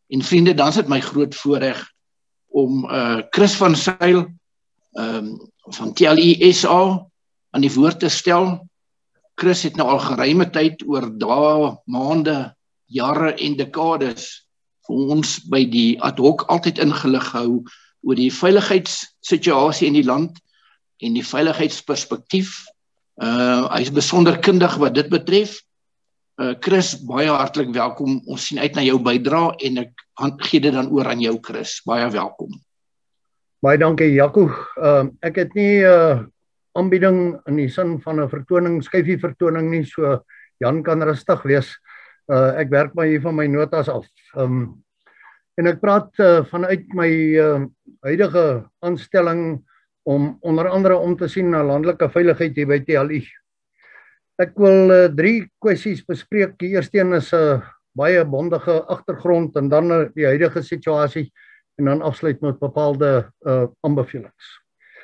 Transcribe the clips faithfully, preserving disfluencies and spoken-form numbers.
En vriende, dan is dit my groot voorreg om uh, Chris van Zyl um, van T L I S A aan die woord te stel. Chris het nou al geruime tyd oor dae, maande, jare en dekades vir ons by die ad hoc altyd ingelig hou oor die veiligheidssituasie in die land en die veiligheidsperspektief. Uh, hy is besonder kundig wat dit betref. Uh, Chris, baie hartlik welkom. Ons sien uit na jou bydrae en ek gee dit dan oor aan jou, Chris. Baie welkom. Baie dankie, Jaco. Uh, ek het nie uh, aanbieding in die sin van 'n vertoning, skyfie vertoning nie, so Jan kan rustig wees. Uh, ek werk maar hier van my notas af. Um, en ek praat uh, vanuit my uh, huidige aanstelling om onder andere om te sien na landelike veiligheid hier by T L I. Ek wil uh, drie kwessies bespreek. Die eerste een is 'n uh, baie bondige agtergrond en dan uh, die huidige situasie en dan afsluit met bepaalde uh, aanbevelings.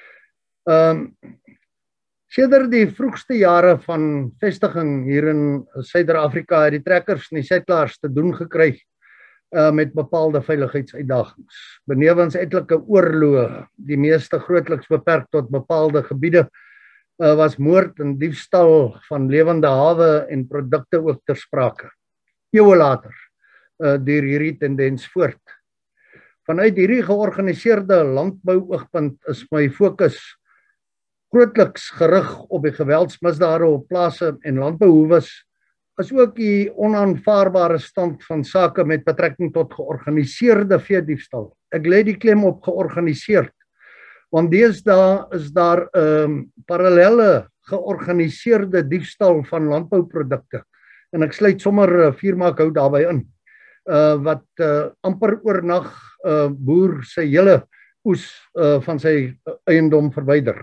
Um, Sedert die vroegste jare van vestiging hier in Suider-Afrika het die trekkers en die settlers te doen gekry uh, met bepaalde veiligheidsuitdagings. Benewens etlike oorloë, die meeste grootliks beperk tot bepaalde gebiede, uh, was moord en diefstal van lewende hawe en produkte ook ter sprake. Eeue later uh, duur hierdie tendens voort. Vanuit hierdie georganiseerde landbou-oogpunt is my fokus grootliks gerig op die geweldsmisdade op plase en landbouhoewes, as ook die onaanvaarbare stand van sake met betrekking tot georganiseerde veediefstal. Ek lê die klem op georganiseerd, want deesdae is daar um, parallelle georganiseerde diefstal van landbouprodukte, en ek sluit sommer uh, viermaakhout daarbey in, uh, wat uh, amper oornag uh, boer sy hele oes uh, van sy eiendom verwyder.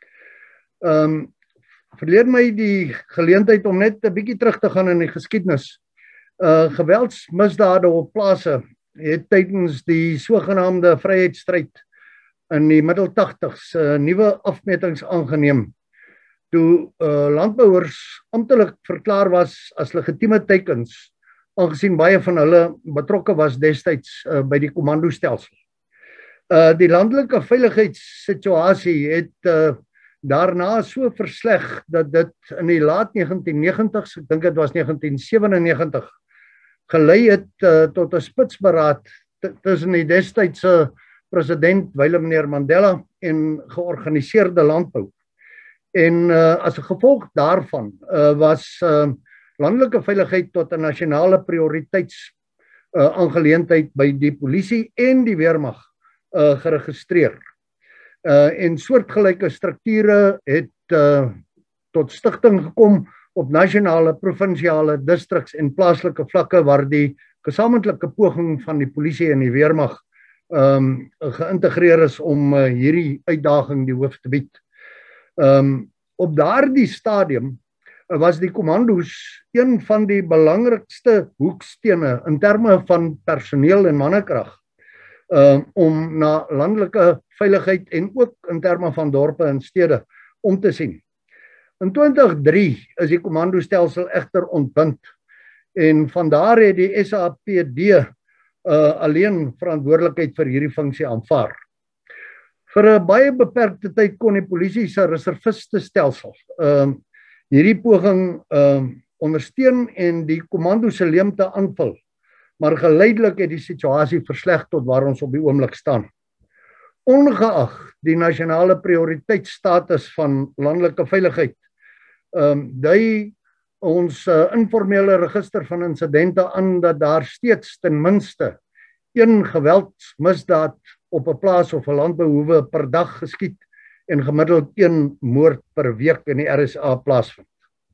Um, verleer my die geleentheid om net 'n bietjie terug te gaan in die geskiedenis. Uh, geweldsmisdade op plase het tydens die sogenaamde vryheidsstryd in die middel tagtigs uh, nuwe afmetings aangeneem, toe uh, landbouers amptelik verklaar was as legitieme teikens, aangesien baie van hulle betrokke was destyds uh, by die kommandostelsel. Uh, die landelike veiligheidssituasie het uh, daarna so versleg dat dit in die laat negentien negentigs, ek dink dit was negentien sewennegentig, gelei het uh, tot 'n spitsberaad tussen die destydse president Willem meneer Mandela en georganiseerde landbou. En uh, as 'n gevolg daarvan uh, was uh, landelike veiligheid tot 'n nasionale prioriteits uh, aangeleentheid by die polisie en die weermag uh, geregistreer. Uh, en soortgelyke strukture het uh, tot stigting gekom op nasionale, provinsiale, distrikts en plaaslike vlakke waar die gesamentlike poging van die polisie en die weermag um, geïntegreer is om uh, hierdie uitdaging die hoof te bied. Um, op daardie stadium uh, was die kommando's een van die belangrikste hoekstene in terme van personeel en mannekrag Uh, om na landelike veiligheid en ook in terme van dorpe en stede om te sien. In twintig drie is die kommandostelsel egter ontbind en vandaar het die S A P D uh, alleen verantwoordelikheid vir hierdie funksie aanvaar. Vir 'n baie beperkte tyd kon die polisie se reservistestelsel uh, hierdie poging uh, ondersteun en die kommando se leemte aanvul. Maar geleidelik het die situasie versleg tot waar ons op die oomblik staan. Ongeag die nasionale prioriteitsstatus van landelike veiligheid, um, dui ons uh, informele register van insidente aan dat daar steeds ten minste een geweldsmisdaad op 'n plaas of 'n landbouhoewe per dag geskied en gemiddeld een moord per week in die R S A plaasvind.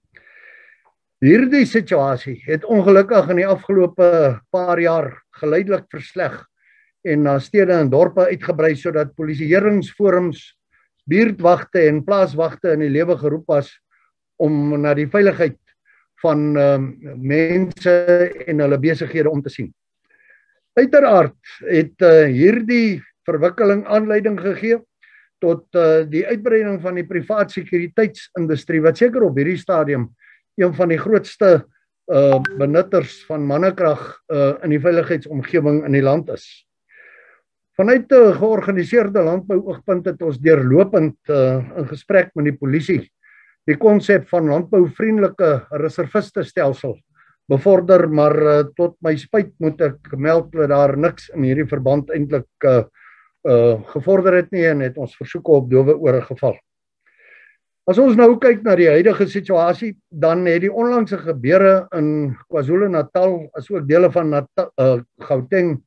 Hierdie situasie het ongelukkig in die afgelope paar jaar geleidelik versleg en na stede en dorpe uitgebrei sodat polisieeringsforums, buurtwagte en plaaswagte in die lewe geroep was om na die veiligheid van um, mense en hulle besighede om te sien. Uiteraard het uh, hierdie verwikkeling aanleiding gegee tot uh, die uitbreiding van die privaat sekuriteitsindustrie wat seker op hierdie stadium een van die grootste uh, benutters van mannekrag uh, in die veiligheidsomgewing in die land is. Vanuit 'n georganiseerde landbou-oogpunt het ons deurlopend uh, in gesprek met die polisie die konsep van landbouvriendelike reservistestelsel bevorder, maar uh, tot my spyt moet ek meld dat daar niks in hierdie verband eintlik uh, uh, gevorder het nie en het ons versoeke op dowe ore geval. As ons nou kyk na die huidige situasie, dan het die onlangse gebeure in KwaZulu-Natal as ook dele van Natal, uh, Gauteng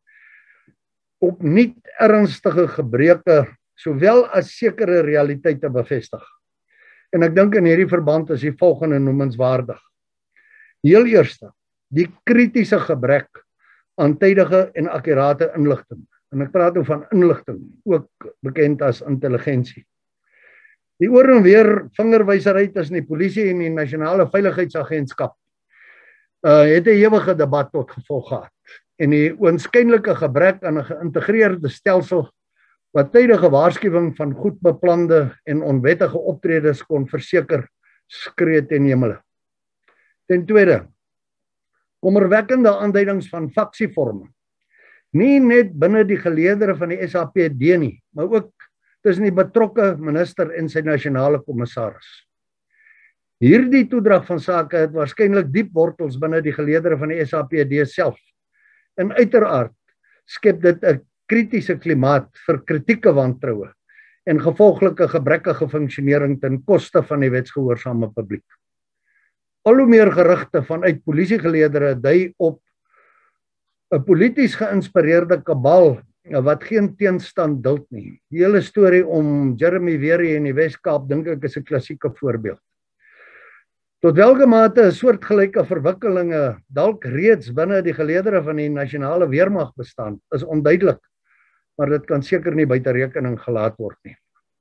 opnuut ernstige gebreke sowel as sekere realiteite bevestig. En ek dink in hierdie verband is die volgende noemenswaardig. Heel eerste, die kritiese gebrek aan tydige en akkurate inligting. En ek praat nou van inligting, ook bekend as intelligensie. Die oor en weer vingerwysery tussen die polisie en die Nasionale Veiligheidsagentskap uh, het 'n ewige debat tot gevolg gehad. En die oënskynlike gebrek aan 'n geïntegreerde stelsel wat tydige waarskuwing van goed beplande en onwettige optredes kon verseker, skree ten hemele. Ten tweede, kommerwekkende aanduidings van faksievorming. Nie net binne die geleedere van die S A P D nie, maar ook tussen die betrokke minister en sy nasionale kommissaris. Hierdie toedrag van sake het waarskynlik diep wortels binne die geleedere van die S A P D self. En uiteraard skep dit 'n kritiese klimaat vir kritieke wantroue en gevolglike gebrekkige funksionering ten koste van die wetsgehoorsame publiek. Al hoe meer gerugte vanuit polisiegeleedere dui op 'n polities geïnspireerde kabal wat geen teenstand duld nie. Die hele storie om Jeremy Wery in die Wes-Kaap dink ek is 'n klassieke voorbeeld. Tot welke mate 'n soortgelyke verwikkelinge dalk reeds binne die geleedere van die nasionale weermag bestaan, is onduidelik, maar dit kan seker nie buite rekening gelaat word nie.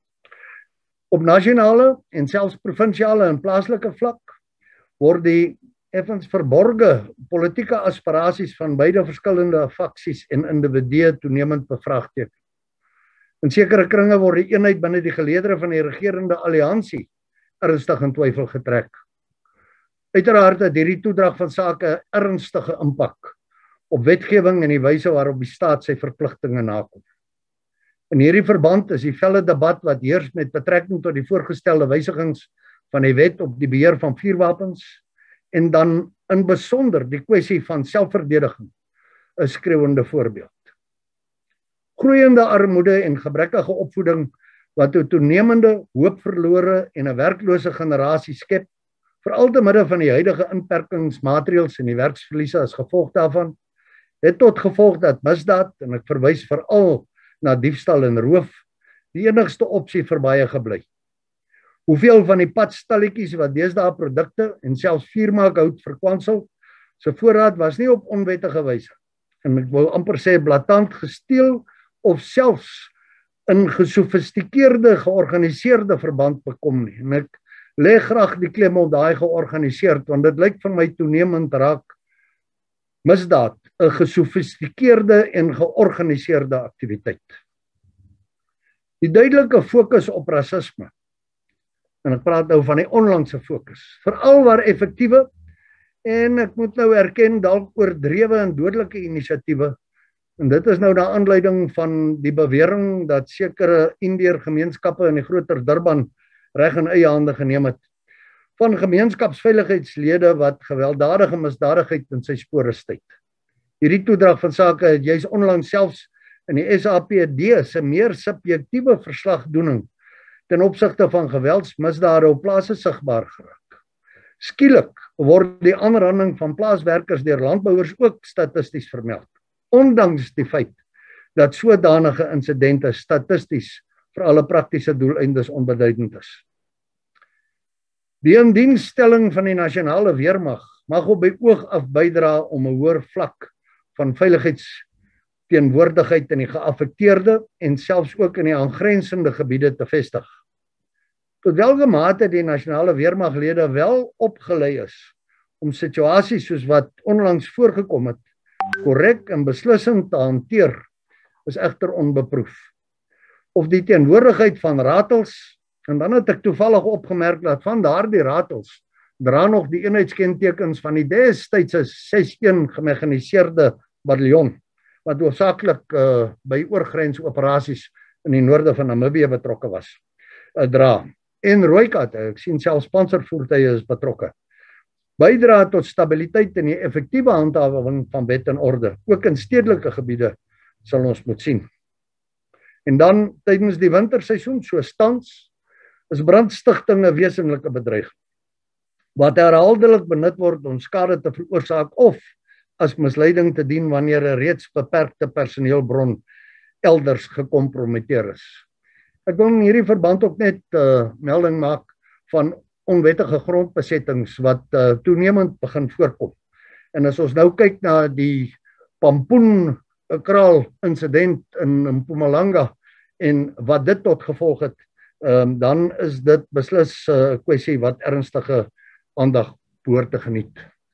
Op nasionale en selfs provinsiale en plaaslike vlak word die effens verborge politieke aspirasies van beide verskillende faksies en individue toenemend bevraagteken. In sekere kringe word die eenheid binne die geleedere van die regerende alliansie ernstig in twyfel getrek. Uiteraard het hierdie toedrag van sake ernstige impak op wetgewing en die wyse waarop die staat sy verpligtinge nakom. In hierdie verband is die felle debat wat heers met betrekking tot die voorgestelde wysigings van die wet op die beheer van vuurwapens en dan in besonder die kwessie van selfverdediging 'n skreeuende voorbeeld. Groeiende armoede en gebrekkige opvoeding wat 'n toenemende hoopverlore en 'n werklose generasie skep, veral te midde van die huidige inperkingsmaatreëls en die werksverliese as gevolg daarvan, het tot gevolg dat misdaad, en ek verwys veral na diefstal en roof, die enigste opsie vir baie gebly. Hoeveel van die padstalletjies wat deesdae produkte en selfs vuurmaakhout verkwansel, se voorraad was nie op onwettige wyse, en ek wil amper sê blaatant gesteel of selfs in gesofistikeerde, georganiseerde verband bekom nie. En ek lê graag die klem op daai georganiseerd, want dit lyk vir my toenemend raak misdaad 'n gesofistikeerde en georganiseerde aktiwiteit. Die duidelike fokus op rasisme, en ek praat nou van die onlangse fokus, veral waar effektiewe, en ek moet nou erken dalk oordrewe en dodelike inisiatiewe, en dit is nou na aanleiding van die bewering dat sekere Indeer gemeenskappe in die groter Durban reg in eie hande geneem het, van gemeenskapsveiligheidslede wat gewelddadige misdadigheid in sy spore stuit. Hierdie toedrag van sake het juis onlangs selfs in die S A P D se meer subjektiewe verslagdoening ten opsigte van geweldsmisdade op plase sigbaar geraak. Skielik word die aanranding van plaaswerkers deur landbouers ook statisties vermeld, ondanks die feit dat sodanige insidente statisties vir alle praktiese doeleindes onbeduidend is. Die indienstelling van die nasionale weermag mag op die oog af bydra om 'n hoër vlak van veiligheidsteenwoordigheid in die geaffekteerde en selfs ook in die aangrensende gebiede te vestig. Tot welke mate die nasionale weermaglede wel opgelei is om situasies soos wat onlangs voorgekom het, korrek en beslissend te hanteer, is egter onbeproef. Of die teenwoordigheid van ratels, en dan het ek toevallig opgemerk dat van daardie ratels dra nog die eenheidskentekens van die destydse ses een gemekaniseerde bataljon, wat hoofsaaklik uh, by oorgrensoperasies in die noorde van Namibië betrokke was, uh, dra. En Rooikatte, ek sien selfs panservoertuie is betrokke. Bydra tot stabiliteit en die effektiewe handhawing van wet en orde, ook in stedelike gebiede, sal ons moet sien. En dan, tydens die winterseisoen, soos tans, is brandstigting 'n wesenlike bedreiging, wat herhaaldelik benut word om skade te veroorsaak of as misleiding te dien wanneer 'n reeds beperkte personeelbron elders gekompromiteer is. Ek wil in hierdie verband ook net uh, melding maak van onwettige grondbesettings wat uh, toenemend begin voorkom. En as ons nou kyk na die Pampoen kraal insident in Mpumalanga en wat dit tot gevolg het, um, dan is dit beslis 'n uh, kwessie wat ernstige aandag behoort te geniet.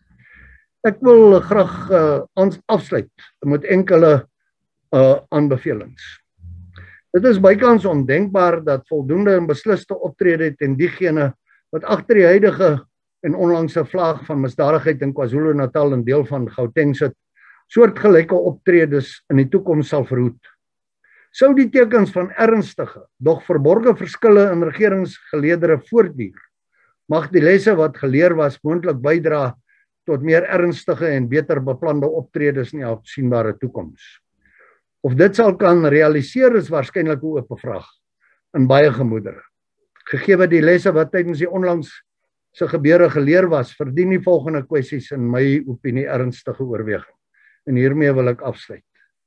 Ek wil graag uh, afsluit met enkele uh, aanbevelings. Dit is bykans ondenkbaar dat voldoende en besliste optrede ten diegene wat agter die huidige en onlangse vlaag van misdadigheid in KwaZulu-Natal en deel van Gauteng sit, soortgelyke optredes in die toekoms sal verhoed. Sou die tekens van ernstige, dog verborge verskille in regeringsgeleedere voortduur, mag die lesse wat geleer was moontlik bydra tot meer ernstige en beter beplande optredes in die afsienbare toekoms. Of dit sal kan realiseer is waarskynlik 'n oop vraag in baie gemoedere. Gegee die lesse wat tydens die onlangs se gebeure geleer was, verdien die volgende kwessies in my opinie ernstige oorweging. En hiermee wil ek afsluit.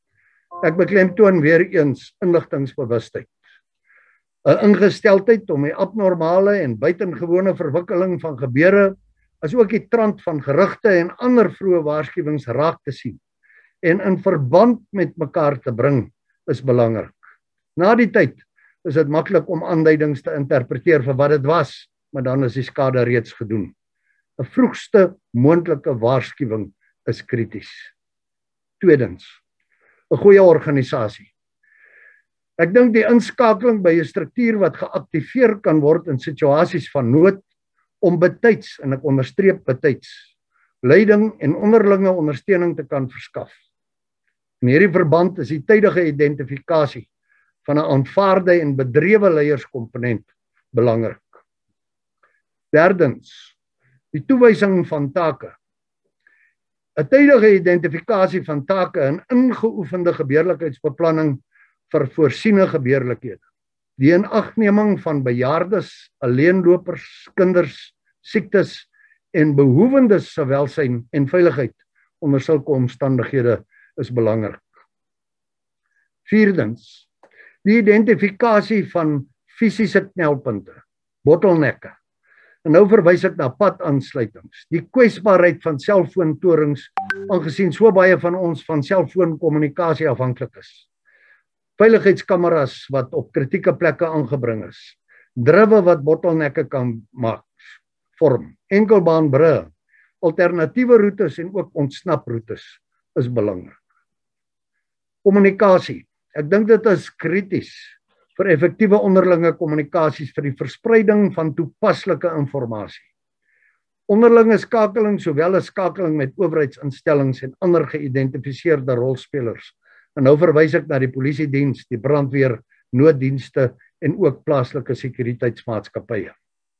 Ek beklemtoon weer eens inligtingsbewustheid. 'n Ingesteldheid om die abnormale en buitengewone verwikkeling van gebeure, as ook die trant van gerugte en ander vroeë waarskuwings raak te sien en in verband met mekaar te bring, is belangrik. Na die tyd is dit maklik om aanduidings te interpreteer vir wat dit was, maar dan is die skade reeds gedoen. 'n Vroegste moontlike waarskuwing is krities. Tweedens, 'n goeie organisasie. Ek dink die inskakeling by 'n struktuur wat geaktiveer kan word in situasies van nood om betyds, en ek onderstreep betyds, leiding en onderlinge ondersteuning te kan verskaf. In hierdie verband is die tydige identifikasie van 'n aanvaarde en bedrewe leierskomponent belangrik. Derdens, die toewysing van take. 'n Tydige identifikasie van take en ingeoefende gebeurlikheidsbeplanning vir voorsiene gebeurlikhede. Die inagneming van bejaardes, alleenlopers, kinders, siektes en behoewendes se welsyn en veiligheid onder sulke omstandighede is belangrik. Vierdens, die identifikasie van fisiese knelpunte, bottlenecke. En nou verwys ek na padaansluitings, die kwesbaarheid van selfoontorings, aangesien so baie van ons van selfoonkommunikasie afhanklik is. Veiligheidskameras wat op kritieke plekke aangebring is, druwe wat bottlenecke kan maak, vorm, enkelbaanbrûe, alternatiewe roetes en ook ontsnaproetes is belangrik. Kommunikasie, ek dink dit is krities vir effektiewe onderlinge kommunikasies vir die verspreiding van toepaslike inligting. Onderlinge skakeling sowel as skakeling met owerheidsinstellings en ander geïdentifiseerde rolspelers. En nou verwys ek na die polisiediens, die brandweer, nooddienste en ook plaaslike sekuriteitsmaatskappye.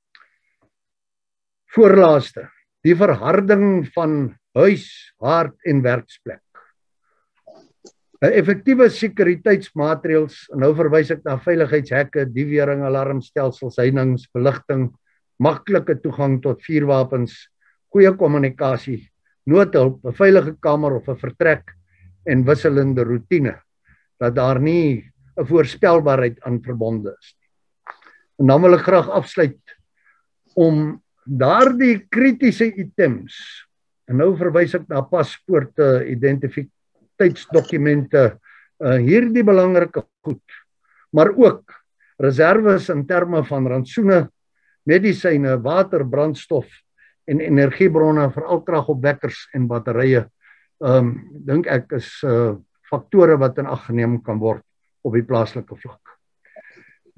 Voorlaaste, die verharding van huis, hart en werksplek. 'n Effektiewe sekuriteitsmaatreëls, en nou verwys ek na veiligheidshekke, diewering, alarmstelsels, heining, beligting, maklike toegang tot vuurwapens, goeie kommunikasie, noodhulp, 'n veilige kamer of 'n vertrek en wisselende roetine, dat daar nie 'n voorspelbaarheid aan verbonde is nie. En dan wil ek graag afsluit om daardie kritiese items, en nou verwys ek na paspoorte, identiteitsdokumente, uh, hierdie belangrike goed, maar ook reserves in terme van rantsoene, medisyne, water, brandstof en energiebronne, veral kragopwekkers en batterye, um, dink ek is uh, faktore wat in ag geneem kan word op die plaaslike vlak.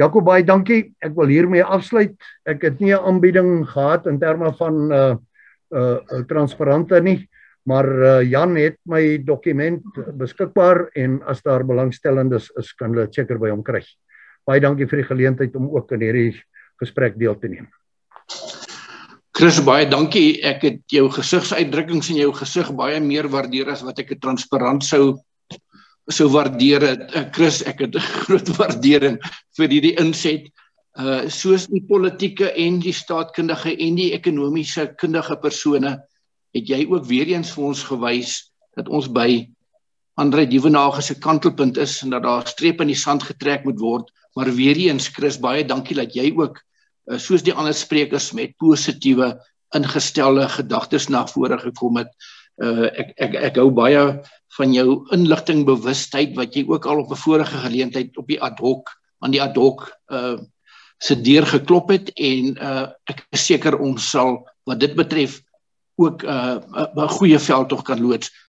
Jaco, baie dankie. Ek wil hiermee afsluit. Ek het nie 'n aanbieding gehad in terme van uh uh transparante nie, maar uh, Jan het my dokument beskikbaar en as daar belangstellendes is, kan hulle seker by hom kry. Baie dankie vir die geleentheid om ook in hierdie gesprek deel te neem. Chris, baie dankie. Ek het jou gesigsuitdrukkings en jou gesig baie meer waardeer as wat ek het transparant sou sou waardeer het. Chris, ek het 'n groot waardering vir hierdie inset. Uh soos die politieke en die staatkundige en die ekonomiese kundige persone het jy ook weer eens vir ons gewys dat ons by André Duvenage se kantelpunt is en dat daar streep in die sand getrek moet word. Maar weer eens, Chris, baie dankie dat jy ook uh, soos die ander sprekers met positiewe ingestelde gedagtes na vore gekom het. Uh, ek, ek, ek hou baie van jou inligting bewustheid wat jy ook al op 'n vorige geleentheid op die ad hoc aan die ad hoc uh, se deur geklop het en uh, ek is seker ons sal wat dit betref ook 'n uh, 'n goeie veldtog kan loods.